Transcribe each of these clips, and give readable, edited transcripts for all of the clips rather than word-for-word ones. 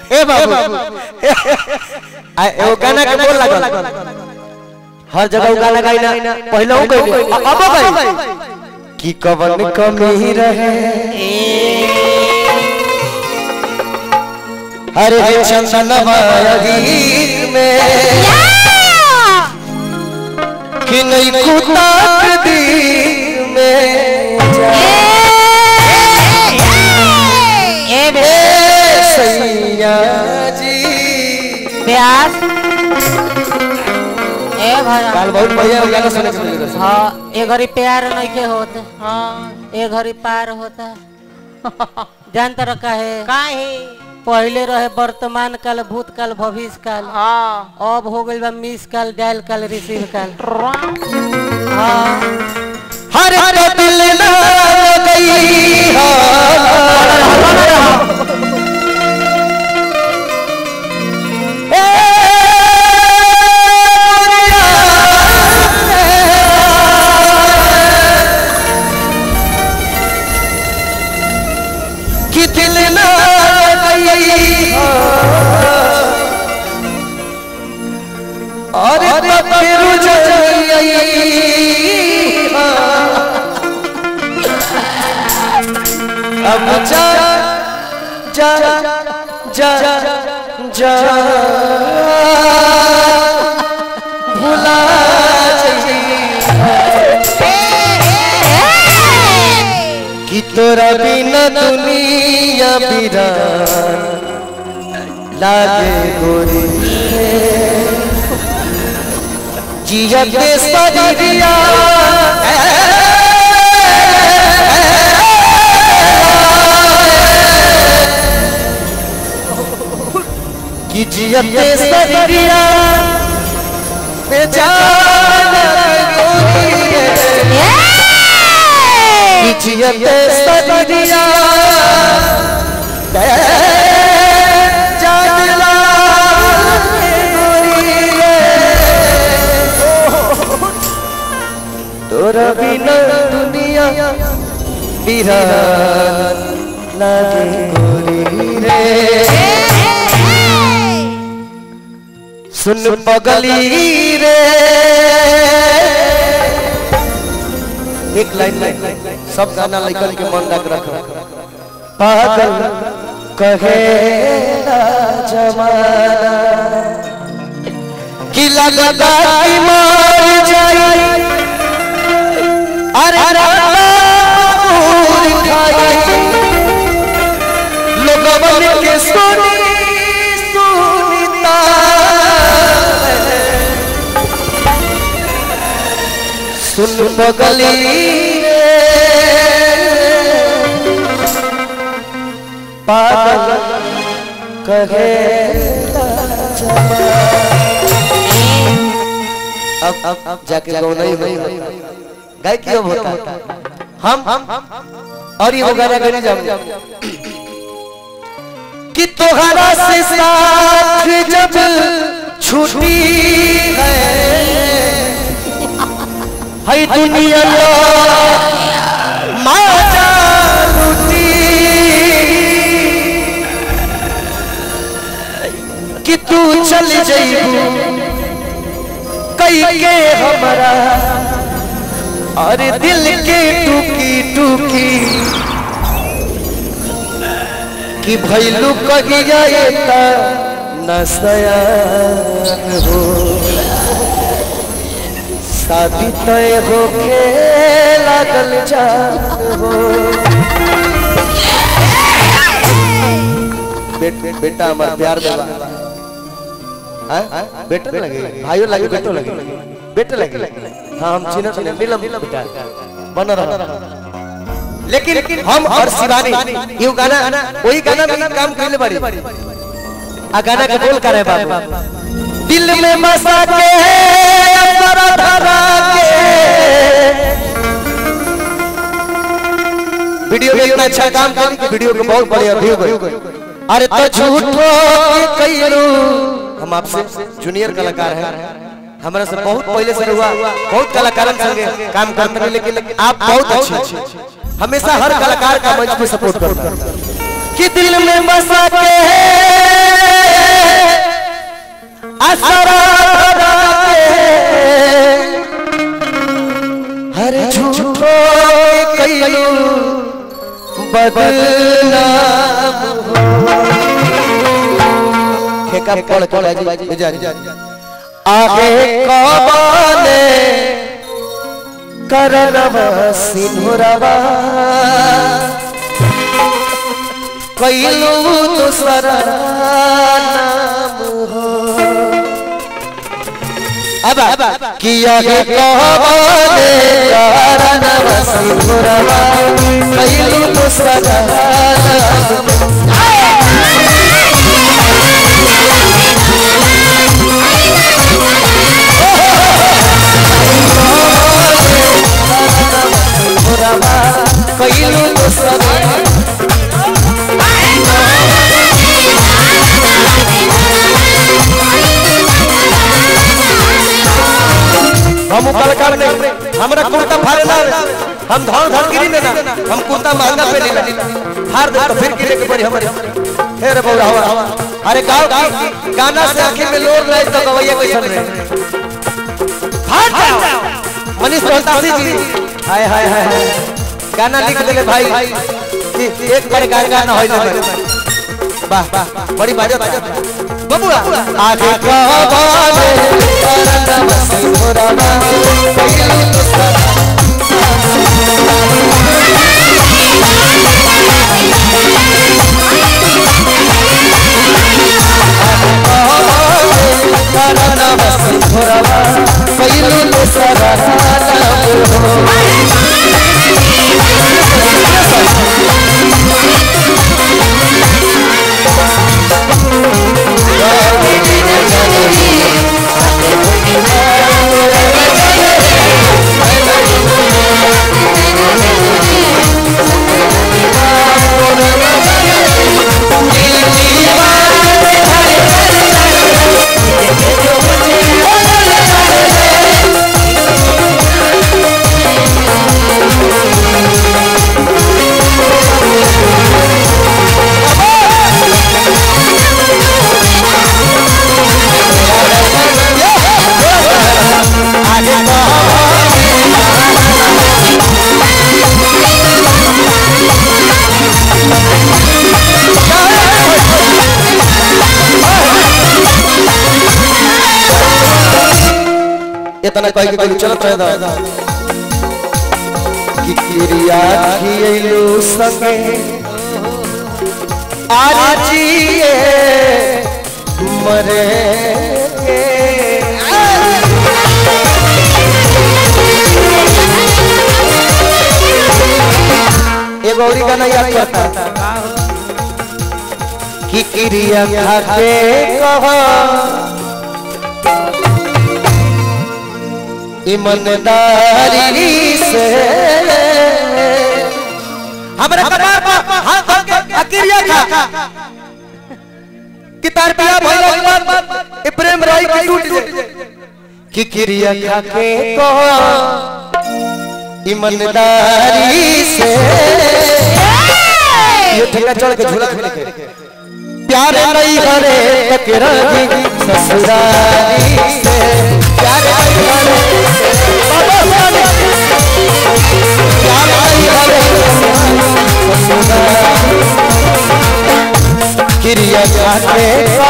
ए बाबू ए वो गाना के बोल लागल हर जगह वो गाना गाई ना पहले वो गई अब गई कि कवन कमी रहे हरे चंदनवा गीत में कि नहीं कुता तकदीर में सैया जी प्यास ए भरा काल बहुत बढ़िया गाना सुने के मिल रहा। हां ए घड़ी प्यार नहीं के होते हां ए घड़ी पार होता जानता रखा है काहे पहले रहे वर्तमान काल भूतकाल भविष्य काल हां अब हो गइल बा miss call dial call receive call हां हर दिल ना गई कि दिल ना गई और अब जा जा जा जा भुला कि तोरा बिना दुनिया बिरान लागे गोरी जिया के सरिया कि जिया के सरिया बेजान गोरी कि जिया के सरिया तोरा बिना दुनिया बिरान लागे गोरी रे सुन पगली रे एक लाइन सब गाना लइकन के मन रख पागल कहेला जमाना कि लगता कि मर जाई अरे लोगवन के सुनीता सुन पगली पागल कहे अब जाके गौ नहीं हुई गाय क्यों होता हम और ये गाना गाने जाऊंगा कि तोहरा से साथ जब छूटी है दुनिया माजा लूटी कि तू चल जाइबू कई के हमारा अरे दिल के टूकी टूकी कि भैलू कही जाए न सयान हो शादी तय हो के लागल जान हो बेटा हमारा प्यार देवा बेटे लगे भाइयों लगे बेटो लगे बेटे लगे हाँ हम चिन्ह चिन्ह नीलम बेटा बन रहा लेकिन हम और शिवानी ये गाना वही गाना में काम करने बारी आ गाना के बोल करे बाबू दिल में बसा के अंदर धरा के वीडियो में इतना अच्छा काम कर कि वीडियो को बहुत बढ़िया व्यू गई अरे तो झूठो कइलू हम आपसे जूनियर कलाकार हैं हमारा से बहुत पहले से हुआ बहुत कलाकारन संगे काम करते हैं लेकिन आप बहुत अच्छे हमेशा हर कलाकार का मंच पे सपोर्ट करते हैं कि दिल में बसा के बदनाम ठेका पड़ पड़ आगे कबाने करनवा सिंहरवा कैलू दूसरा नाम हो अब किया के कबाने करनवा सिंहरवा कैलू दूसरा नाम कैलू दूसरा हम कलाकार नहीं हमरा कुर्ता फाड़े ना हम धान धान गिरी ना हम कुर्ता महंगा पे ले हार दे तो फिर गिरे के बड़ी हमारे हे रे बौरा हवा अरे गाओ गाना से आखिर में लोर रहे तो गवैया कैसन रहे फाड़ जाओ मनीष रोहतासी जी हाय हाय हाय गाना लिख देले भाई एक बार गाना होई ना वाह वाह बड़ी बाजा बबुआ आगे कबाले करनवा सिंहरवा कैलू दूसरा करनवा सिंहरवा कैलू दूसरा इतना कह के चलत रहे दा कि किरिया खियलू संगे आज जिए मरे ये गौरी गाना याद करता कि किरिया खाके कहा ईमानदारी से हमारे कपार पर हाथ धर के अकिरिया खा कि तार पिया भइला के बाद ए प्रेम रही के टूट जाए कि किरिया खा के को ईमानदारी से ये ठेका चढ़ के झूला खेल के प्यार नहीं करे तकरारी ससुरारी से प्यार नहीं करे किरिया खाके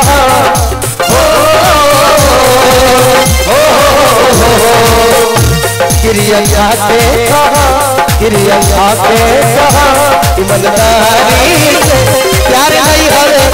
किरिया खाके किरिया खाके ईमानदारी से प्यार नहीं करे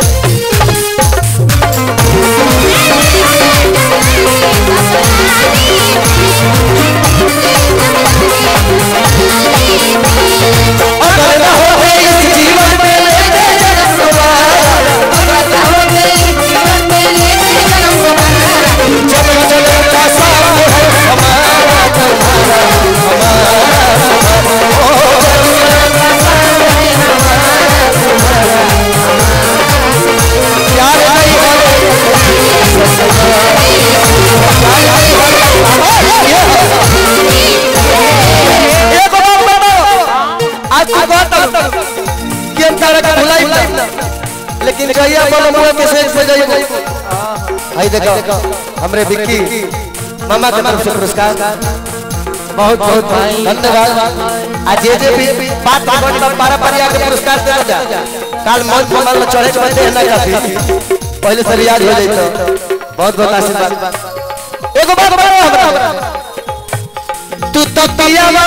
अगर न हो इस जीवन में लेके जन्म दोबारा अगर न हो इस जीवन में लेके जन्म दोबारा जन्म जन्म का साथ है हमारा तुम्हारा हमारा जन्म जन्म का साथ है हमारा तुम्हारा प्यार नहीं करे लेकिन जइया बोलमुआ के से जइबो आई देखो हमरे विक्की मामा के तरफ से पुरस्कार बहुत बहुत धन्यवाद। आज जे भी बात बन पारा परिया के पुरस्कार दे जा काल मंच कमल में चढ़े के बदे ना काफी पहले से रियाज हो जाई तो बहुत बहुत आशीर्वाद। एगो बात बोलो हमरा तू तो पियावा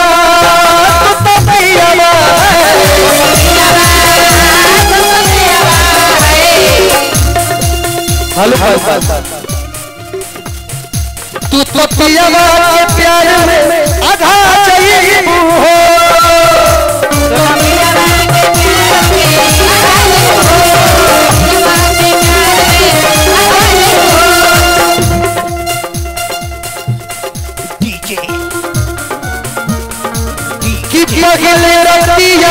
हेलो तू तो पियावा के प्यार में आधा चाहिए हो कि पगले रतिया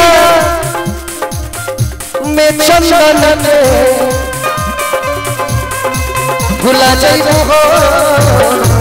में चंदन में भुला जाइबो हो